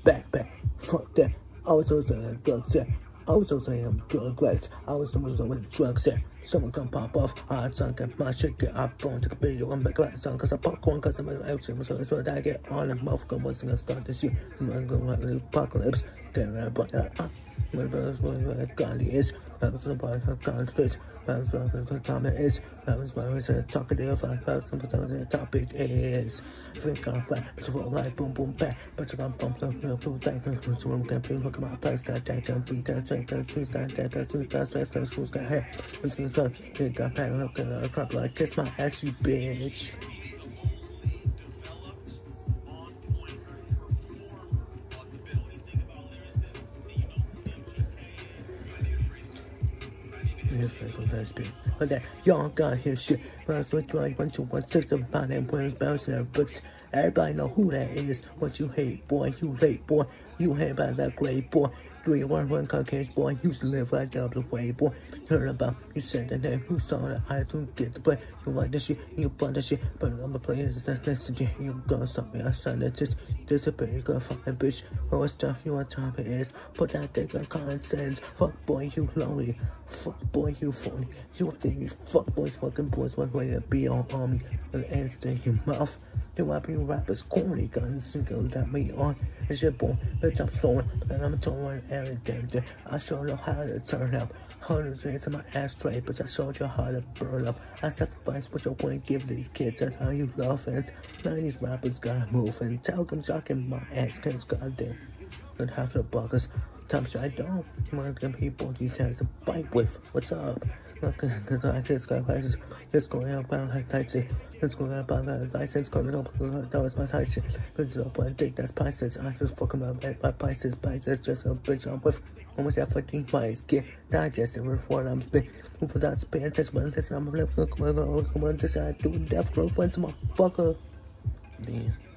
back, fuck that. I was so saying drugs, yeah. I was so saying I'm drug right. I was so much with drugs, yeah. Someone come pop off, I sunk at my shit, get up, phone, take a video, I'm back right song, cause I popcorn, cause I'm out, so that's what I get on and mouth, go, once gonna start this shit. I'm gonna go like the apocalypse, get around, but my brother's what Gandhi is, that was the part of God's face, that was what the comment is, that was why it's a talkative, that was the topic is. Think I'm flat, but you like boom boom back, but you got bump up, blue tank, so I'm gonna be looking at my place, got that, got feet, got check, got shoes, got that, got shoes, got stress, got shoes, got hair, it's gonna cut, it got packed up, got a crop like kiss my ass, you bitch. But that y'all got his shit. But I switch like 1, 2, 1, 6 about them players bouncing their books. Everybody know who that is. What you hate, boy, you late, boy. You hate about that great boy. 311 Caucasian boy used to live like the way, boy. Heard about you said the name, you saw that I don't get to play. You like this shit, you play this shit, but I'm gonna play this listen to you gonna stop me. I said that just disappear, you gonna fucking bitch. What stuff you on top it is, put that dick on common sense. Fuck boy, you lonely. Fuck boy, you phony. You think these fuck boys, fucking boys, one way to be on me. And answer in your mouth. Do I be rappers corny guns and go that me on? It's your boy, bitch, I'm flowing, and I'm throwing everything. I showed you how to turn up. Hundreds in my ashtray, but I showed you how to burn up. I sacrifice what you want to give these kids and how you love it. Now these rappers gotta move and tell them jocking my ass, cause goddamn, and half the buggers. Times I don't want them people these hands to fight with. What's up? Cause I just got license, just going out about like taxi, just going out about that license, going up, that was my taxi. Bitch up, I think that's prices. I just fucking about my prices, just a bitch I'm with. Almost at 14 miles, get digested with what I'm spit. Who put that spit and touch my listen, I'm a left, look, I'm just doing death growth once, motherfucker. Damn.